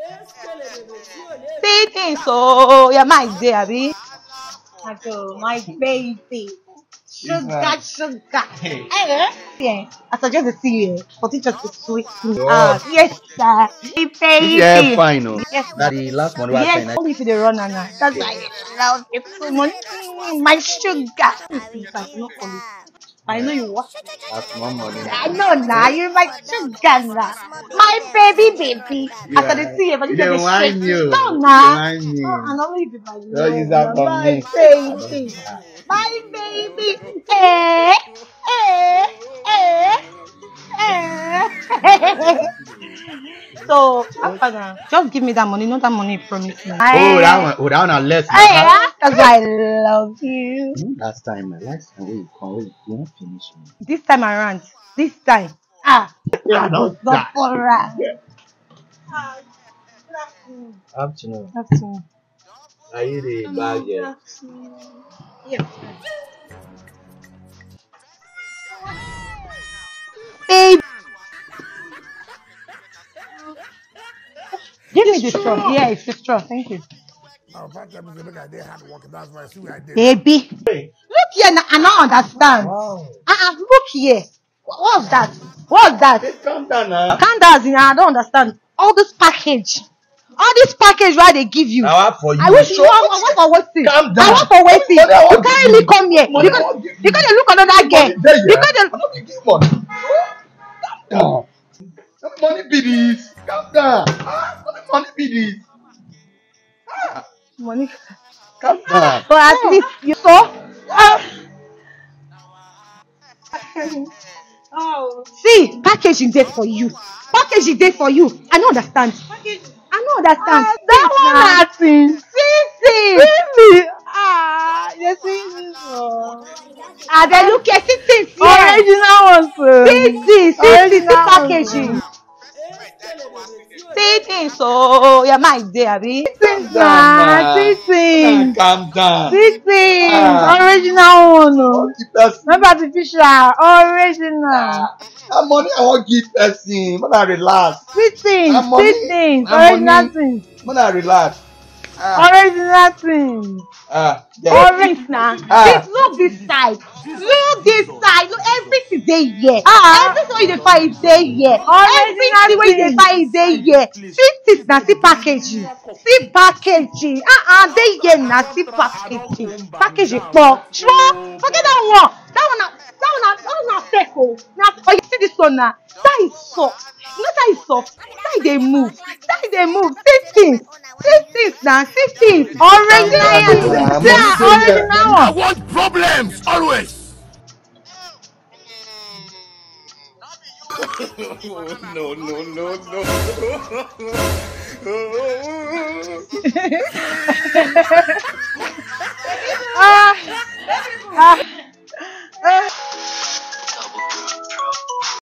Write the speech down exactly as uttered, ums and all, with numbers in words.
See things, so yeah, my dear, Abby. My baby. Sugar, sugar. Hey. Eh? Yeah. I suggest to see you. For teachers to sweet me. Ah, yes, sir. Hey, baby. Yeah, fine, no. Yes, That the last one was yes, fine. only if they run now. That's why I love you so much. Mm, my sugar. If I do not call you. I know you what? That's one money. I know now. You're my sugar now. My baby, baby. Yeah. After the see you, but you You just don't shake. whine you. No, You now. whine me. Oh, and only if you my Don't use love. that for My me. baby. My baby. Eh, eh, eh, eh. So, after now, just give me that money. Not that money you promised me. Oh, that one. Oh, that one are less. Hey, yeah, because I love you. Last time, my last time, wait, wait, you won't finish me. This time around, this time, ah, Yeah, don't die. Afternoon. Afternoon. Are you the bag yet? Yes. Babe. Give me the straw. Yeah, it's the straw. Thank you. Baby. Look here, I don't understand. Wow. Uh-uh, look here. What's that? What's that? Hey, calm down now. Calm down, I don't understand. All this package. All this package why they give you. Now, for you. I wish you want, I want for waiting. Calm down. I want for waiting. Money, I You want can't to really give come here. Money, I Because, want to give because they look another girl. Money, there you Because are. they I'm not giving you money. Calm down. Some money be this. Calm down. Ah, what the money be this? Ah, money. calm down. But at least you saw. Uh, oh. See, packaging there for you. Packaging there for you. I don't understand. I don't understand. Ah, that one nothing. See, see. Really? Ah, you see this one. Ah, they look at see things here. Original ones. See this. See this packaging. See things, so yeah, my dear, Abby. See things, nah. See things. Calm down. See things. Ah. Original one, no. Not Not artificial. Original. Ah, that money I want give person. When I relax. See things. That money- See things. that Original money- things. When I relax. Ah, Original things. ah, yeah. Orange now. Ah. This look this side. Look this side. Look everything they here. Ah. Everything wey you dey find is there here. Everything wey you dey find is there here. See this na see packaging. See packaging. Ah ah dey here na see packaging. Packaging pọ̀. Sure. Forget that one. That one na that one na that one na fake o. Na oh you see this one na. That is soft. You know that is soft. That dey move. That dey move. See things. See things na. See things. Original. Yeah, original one. I want problems always. no, no, no, no. Ah, ah.